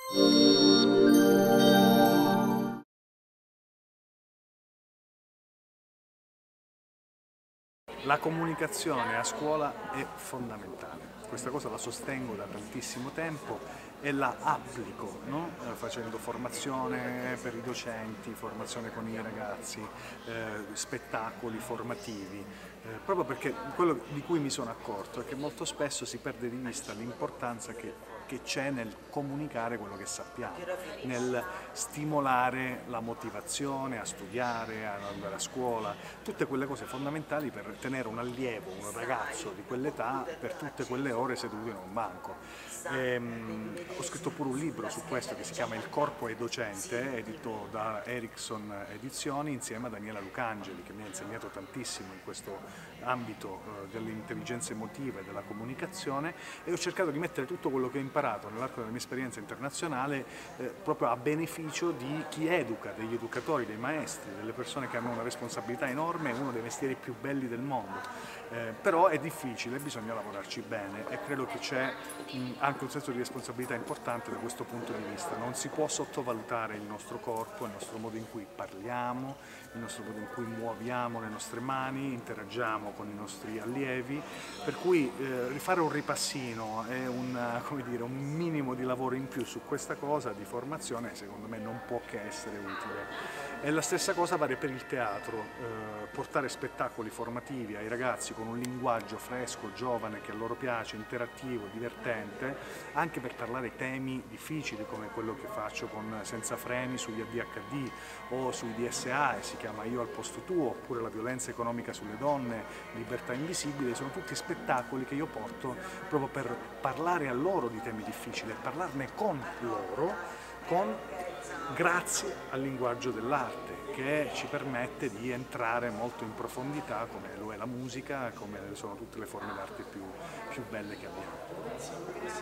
La comunicazione a scuola è fondamentale, questa cosa la sostengo da tantissimo tempo e la applico, no? Facendo formazione per i docenti, formazione con i ragazzi, spettacoli formativi, proprio perché quello di cui mi sono accorto è che molto spesso si perde di vista l'importanza che c'è nel comunicare quello che sappiamo, nel stimolare la motivazione a studiare, ad andare a scuola, tutte quelle cose fondamentali per tenere un allievo, un ragazzo di quell'età per tutte quelle ore seduto in un banco. Ho scritto pure un libro su questo che si chiama Il corpo è docente, edito da Erickson Edizioni insieme a Daniela Lucangeli, che mi ha insegnato tantissimo in questo ambito dell'intelligenza emotiva e della comunicazione, e ho cercato di mettere tutto quello che ho imparato nell'arco della mia esperienza internazionale proprio a beneficio di chi educa, degli educatori, dei maestri, delle persone che hanno una responsabilità enorme, è uno dei mestieri più belli del mondo. Però è difficile, bisogna lavorarci bene e credo che c'è anche un senso di responsabilità importante da questo punto di vista. Non si può sottovalutare il nostro corpo, il nostro modo in cui parliamo, il nostro modo in cui muoviamo le nostre mani, interagiamo con i nostri allievi, per cui rifare un ripassino e come dire, un minimo di lavoro in più su questa cosa di formazione secondo me non può che essere utile. E la stessa cosa vale per il teatro, portare spettacoli formativi ai ragazzi con un linguaggio fresco, giovane, che a loro piace, interattivo, divertente, anche per parlare temi difficili come quello che faccio con Senza Freni sugli ADHD o sui DSA, e si chiama Io al posto tuo, oppure la violenza economica sulle donne, Libertà invisibile, sono tutti spettacoli che io porto proprio per parlare a loro di temi difficili e parlarne con loro, grazie al linguaggio dell'arte, che ci permette di entrare molto in profondità, come lo è la musica, come sono tutte le forme d'arte più belle che abbiamo.